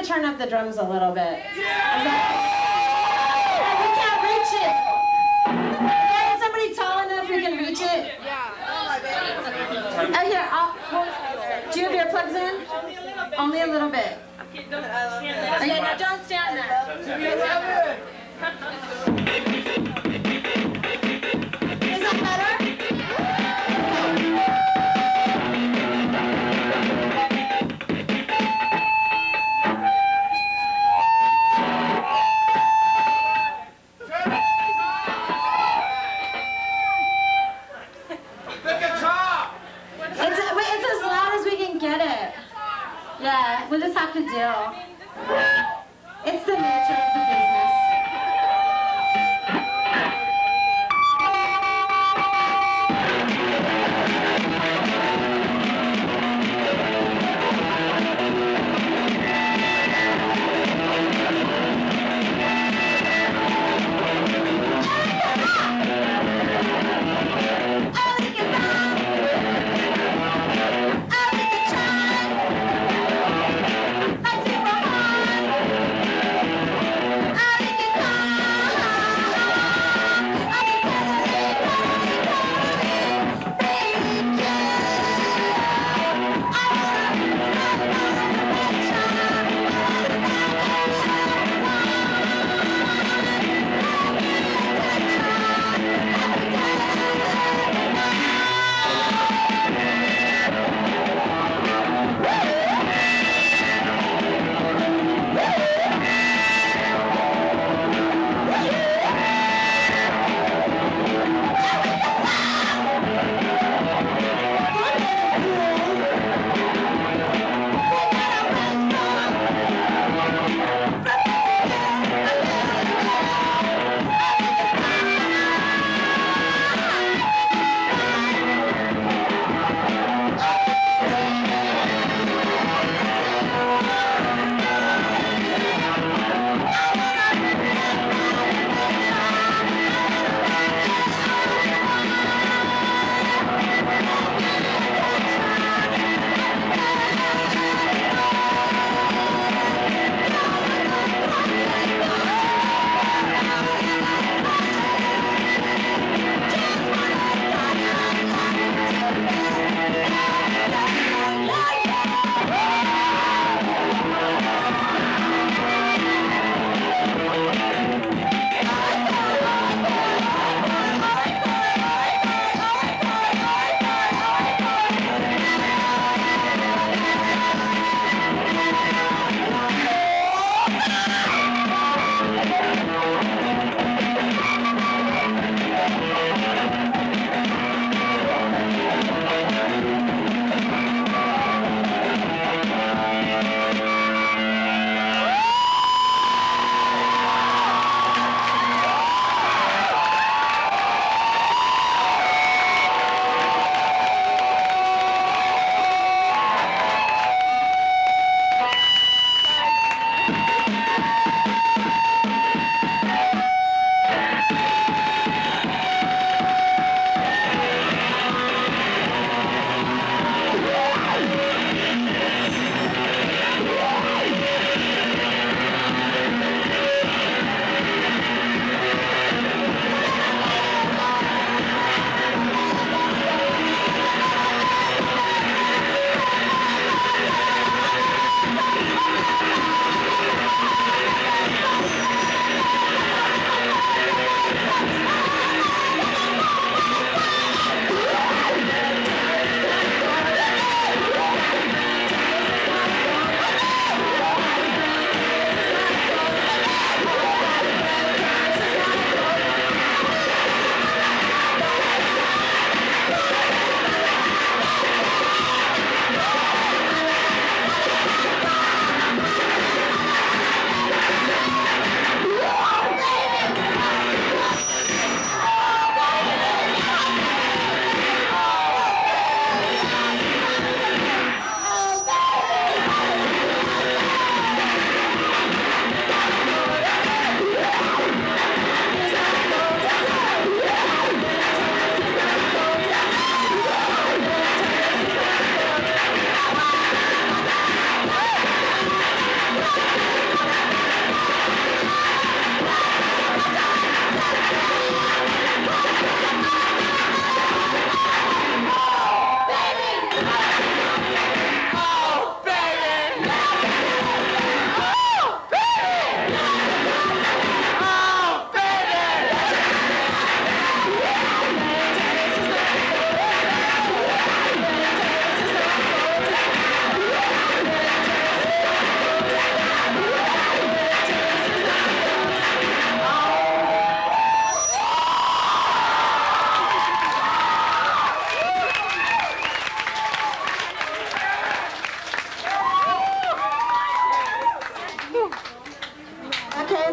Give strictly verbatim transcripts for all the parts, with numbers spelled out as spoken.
gonna turn up the drums a little bit. Yeah. And we can't reach it. Is somebody tall enough who can reach it? Yeah. Oh, here, I'll, do you have your plugs in? Only a little bit. Okay, now don't stand there. Is that better? Yeah, we'll just have to deal. It's the nature of the business. I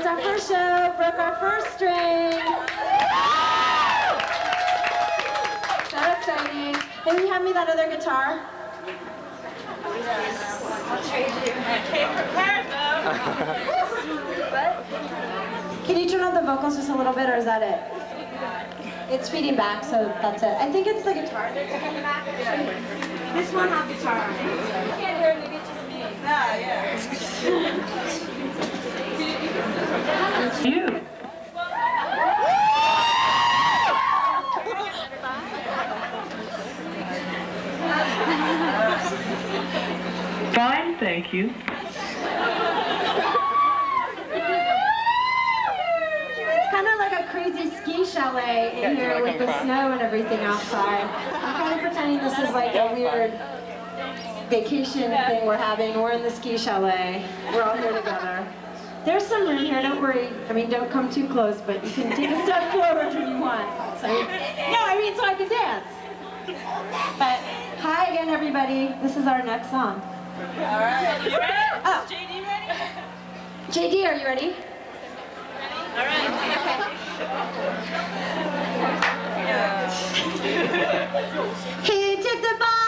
our first show, broke our first string. So exciting. Hey, will you hand me that other guitar? I'll trade you. I came prepared though. What? Can you turn on the vocals just a little bit, or is that it? It's feeding back, so that's it. I think it's the guitar that's coming back. This one has guitar on it. I can't hear it to get you to me. Ah, yeah. You. Fine, thank you. It's kind of like a crazy ski chalet in here with the snow and everything outside. I'm kind of pretending this is like a weird vacation thing we're having. We're in the ski chalet. We're all here together. There's some room here, don't worry. I mean, don't come too close, but you can take a step forward when you want. So, no, I mean, so I can dance. But hi again, everybody. This is our next song. All right. You ready? Oh. J D ready? J D, are you ready? All right. Okay. He took the bomb.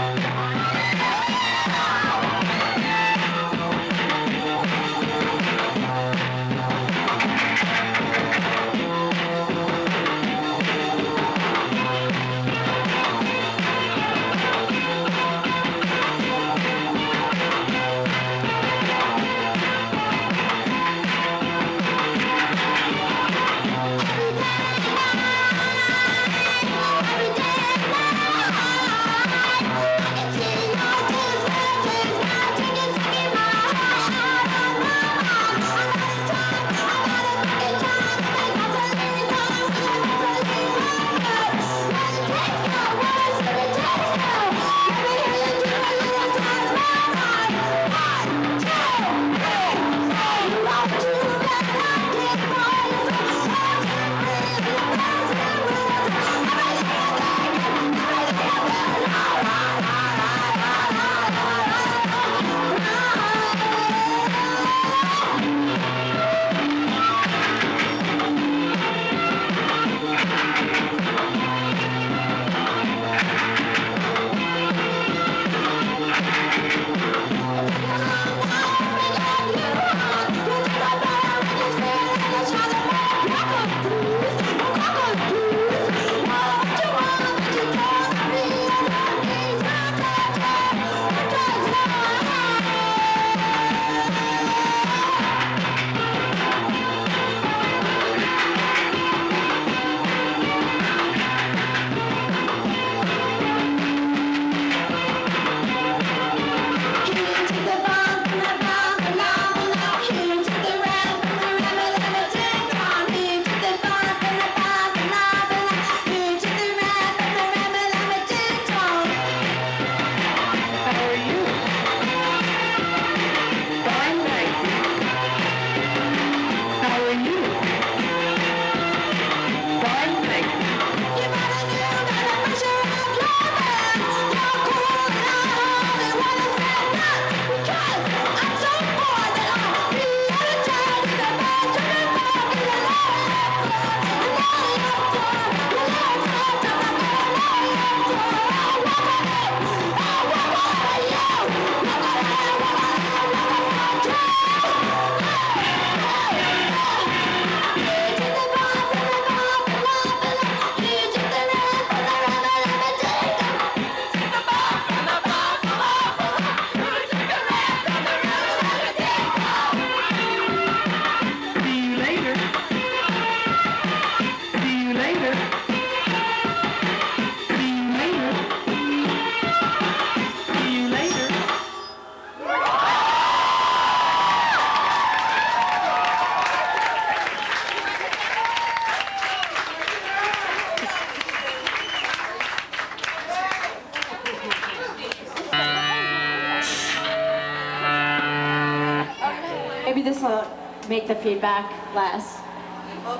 Maybe this will make the feedback less. Um,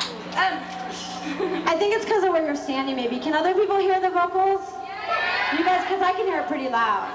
I think it's because of where you're standing, maybe. Can other people hear the vocals? You guys, because I can hear it pretty loud.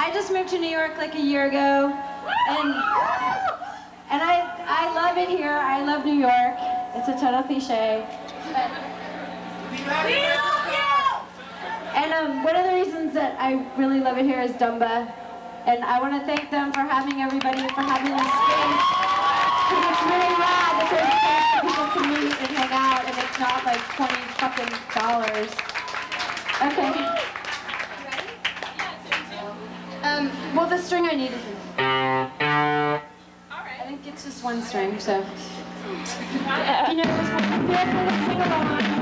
I just moved to New York like a year ago, and and I I love it here. I love New York. It's a total cliche. But, We love you! and um, one of the reasons that I really love it here is DUMBA, and I want to thank them for having everybody, for having this space, because it's really rad that there's a place where people can meet and hang out, and it's not like twenty fucking dollars. Okay. Um, well, the string I need is in it. I think it's just one string, so. You know, this one, feel free to sing along.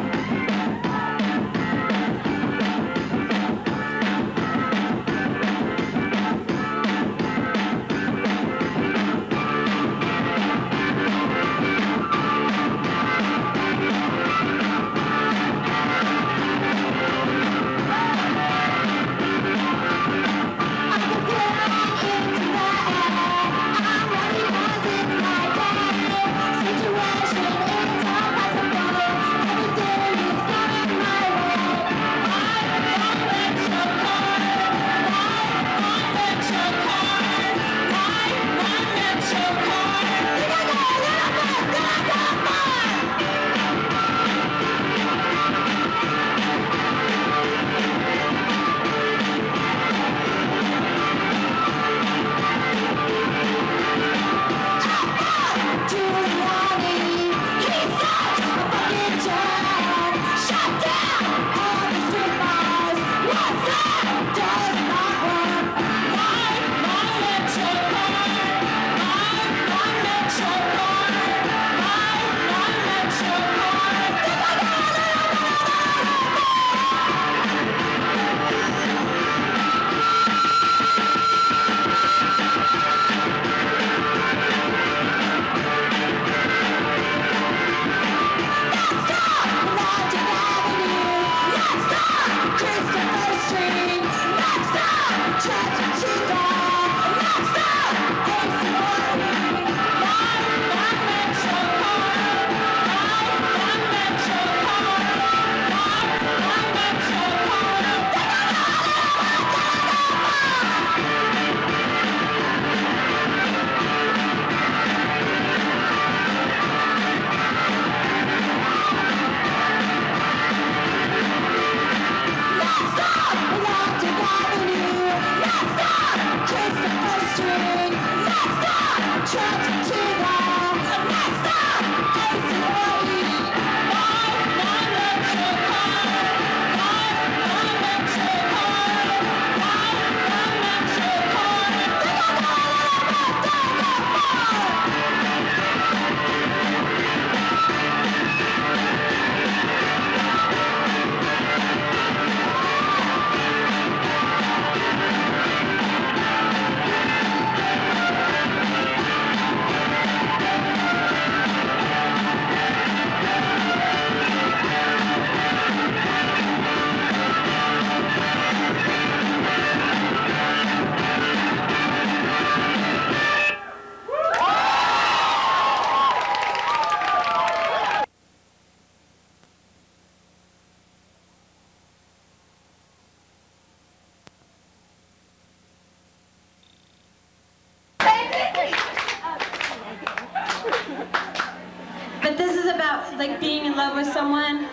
Like being in love with someone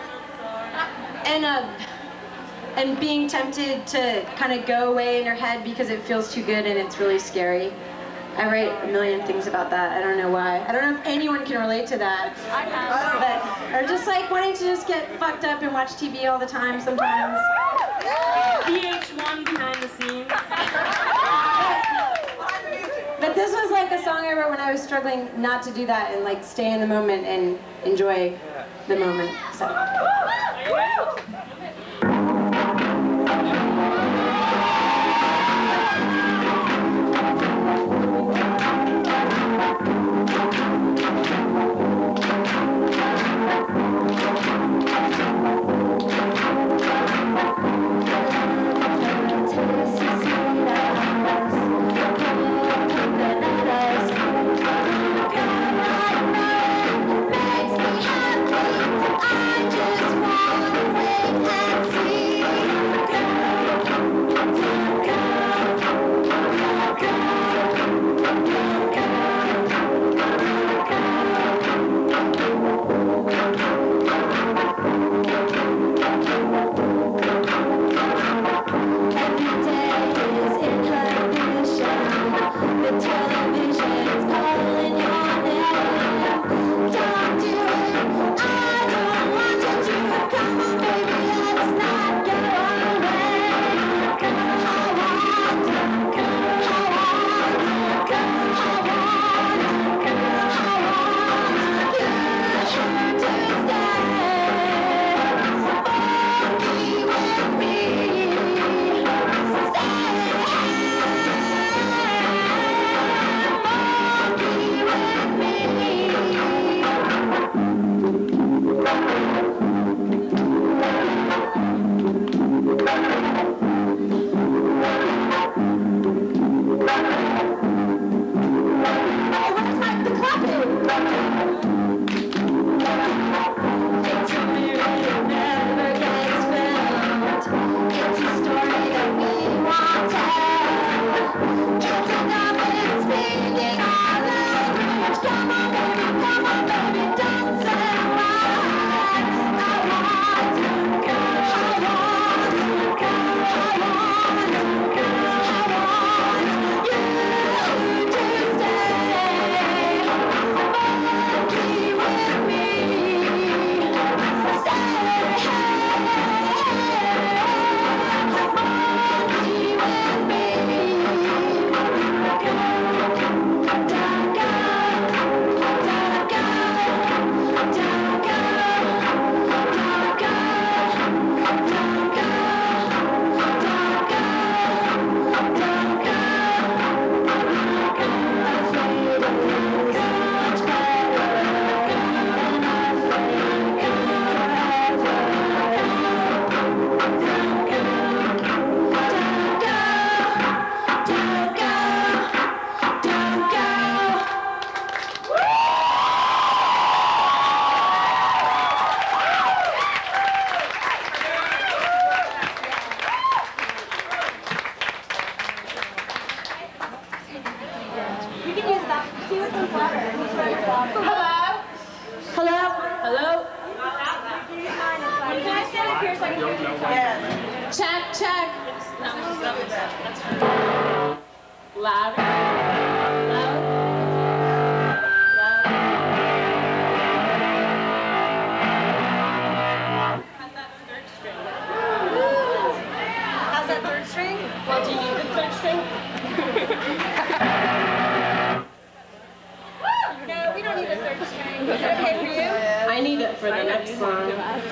and uh, and being tempted to kind of go away in your head because it feels too good and it's really scary. I write a million things about that. I don't know why. I don't know if anyone can relate to that. I can. But, or just like wanting to just get fucked up and watch T V all the time sometimes. V H one behind the scenes. But this was like a song I wrote when I was struggling not to do that and like stay in the moment and enjoy the moment. So. Makes me happy. I just wanna wake up. Yes. Check, check. Loud. Loud. Loud. How's that third string? How's that third string? Well, do you need the third string? No, we don't need a third string. Is it okay for you? I need it for the next song. Is that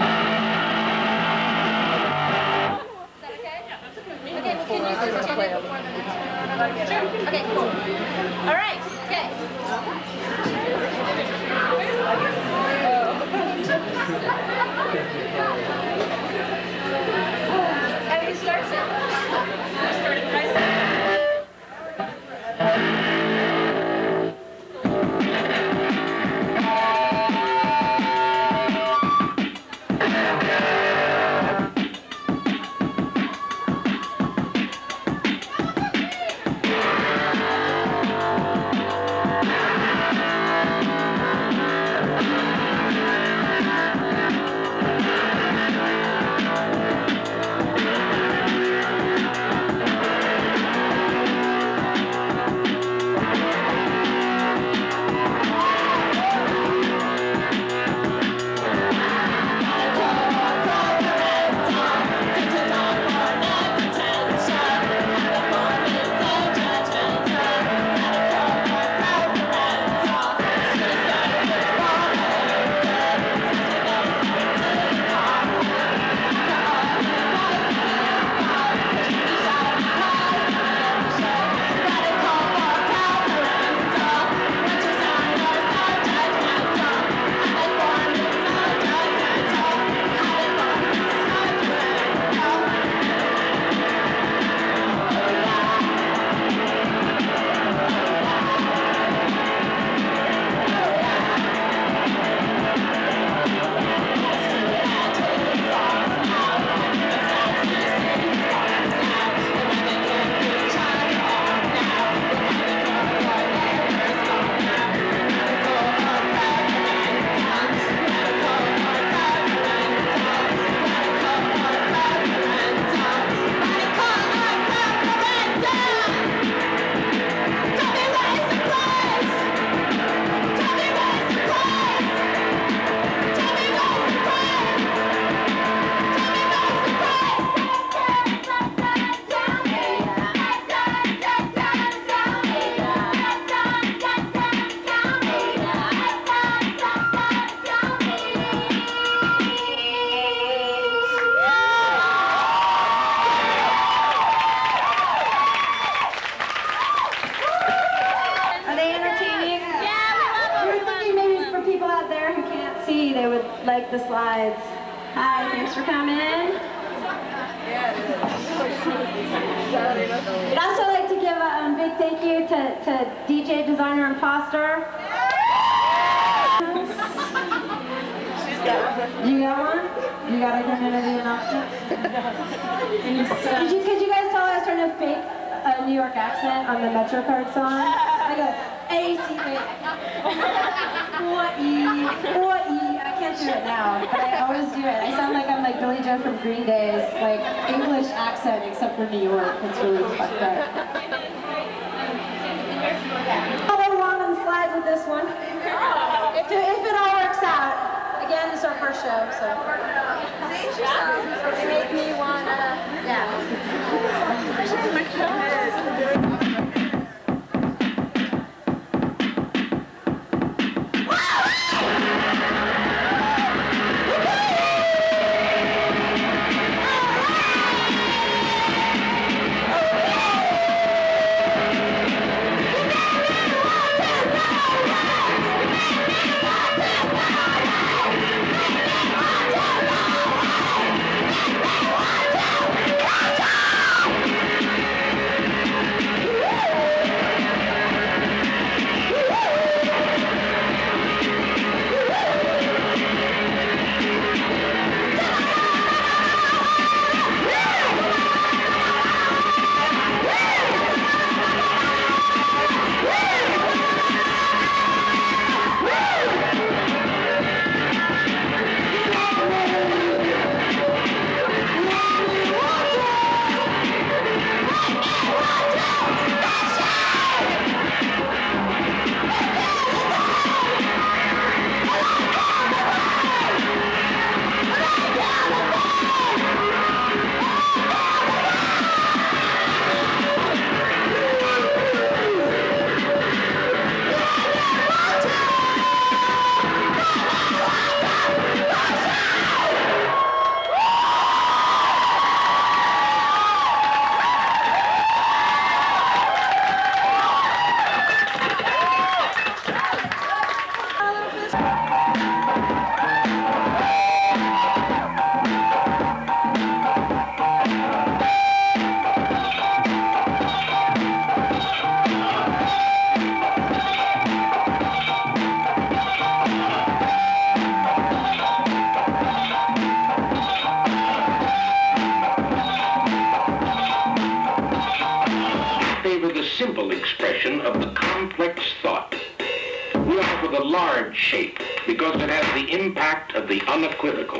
okay? Okay, well, can you just tune it before the next one? Sure. Okay, cool. All right, okay. How do you start it? You start it right there. Like the slides. Hi, thanks for coming. I'd also like to give a um, big thank you to, to D J Designer Imposter. You got one? You got a good interview announcement? Could you, could you guys tell I was trying to fake a New York accent on the MetroCard song? I go, A C A. What E? What E? I can't do it now, but I always do it. I sound like I'm like Billy Joe from Green Day's like English accent except for New York. It's really fucked up. I'll go along on the slides with this one. If, if it all works out. Again, this is our first show, so. They make me wanna, yeah. Yeah. visible expression of the complex thought. We offer the large shape because it has the impact of the unequivocal.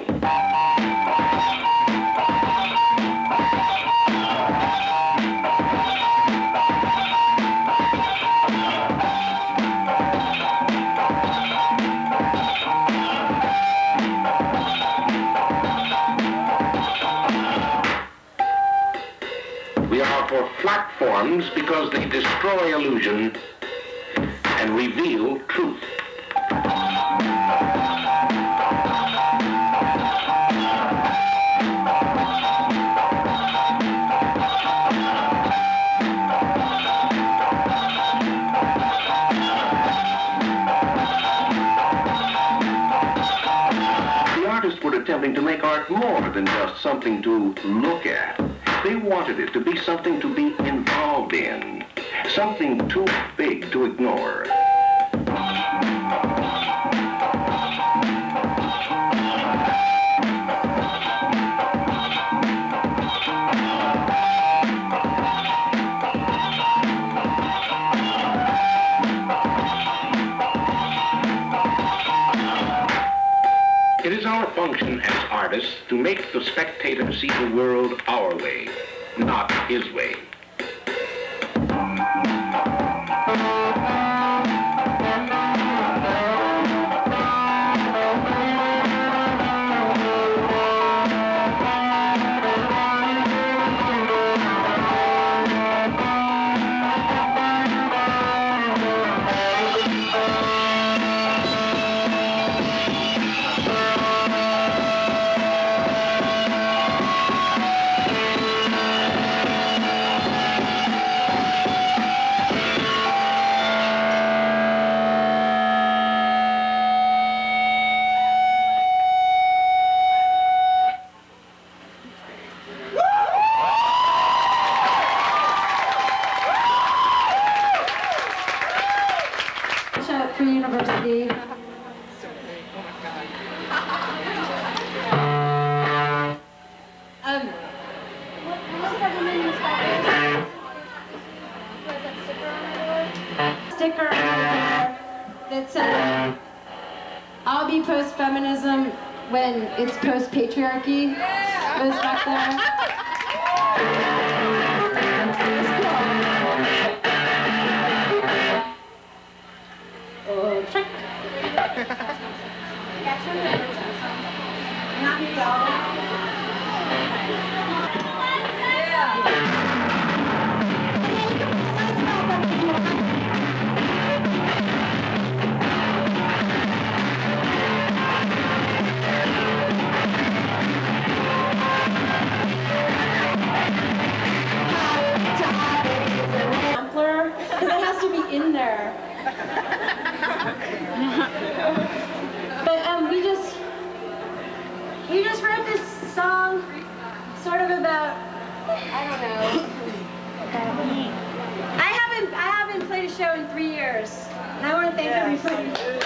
We are for flat forms because they destroy illusion and reveal truth. The artists were attempting to make art more than just something to look at. They wanted it to be something to be involved in, something too big to ignore. It is our function as artists to make the spectator see the world our way, not his way. For university. Um, sticker on the door that says, "I'll be post-feminism when it's post-patriarchy." Goes back there. Because it has to be in there. But um, we just we just wrote this song, sort of about, I don't know. I haven't I haven't played a show in three years, and I want to thank everybody.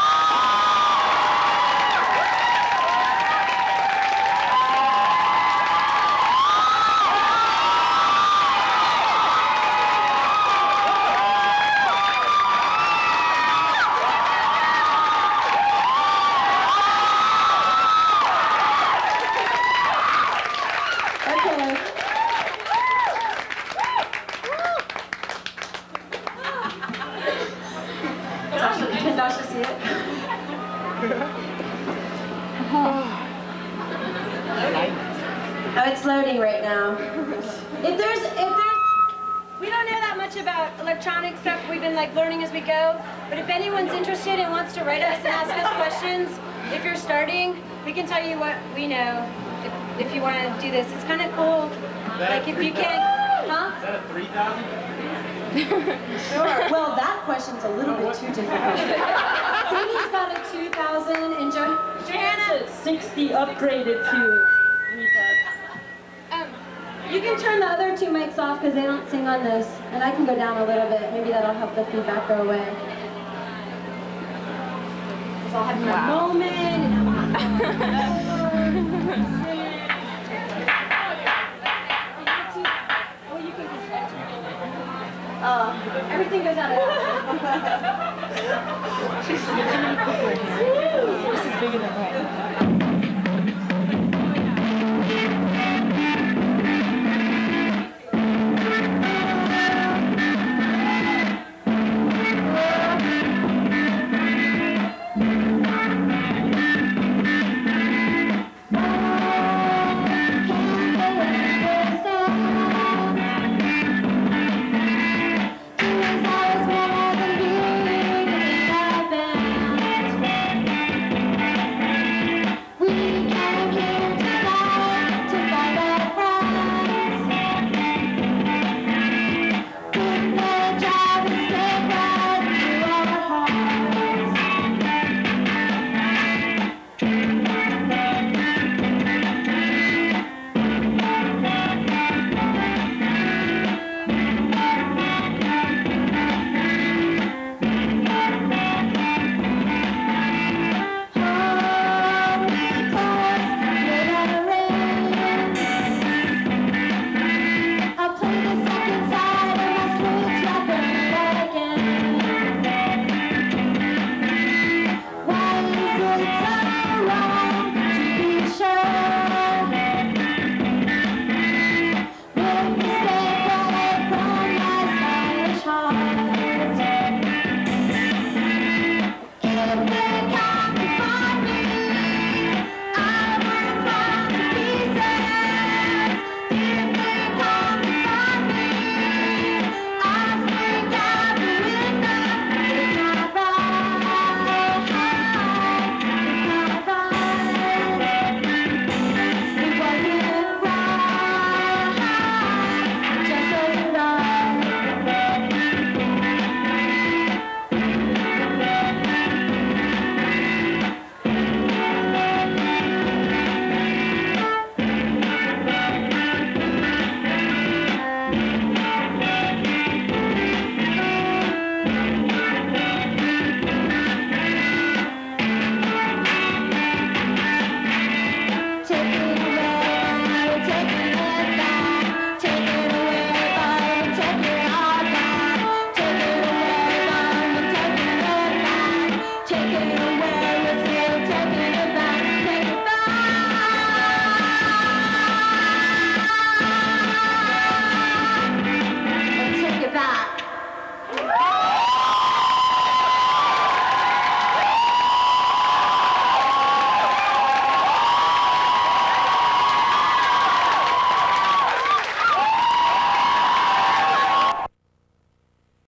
Oh, it's loading right now. If there's, if there's, we don't know that much about electronic stuff. We've been like learning as we go. But if anyone's interested and wants to write us and ask us questions, if you're starting, we can tell you what we know. If, if you want to do this, it's kind of cool. Like if you can, huh? Is that a three thousand? Sure. Well, that question's a little bit too difficult. Sadie's got a two thousand and jo Johanna sixty upgraded to three thousand. Um, you can turn the other two mics off because they don't sing on this, and I can go down a little bit. Maybe that'll help the feedback go away. Because I'll have my wow. moment and Oh, Everything goes out of that. This is bigger than that.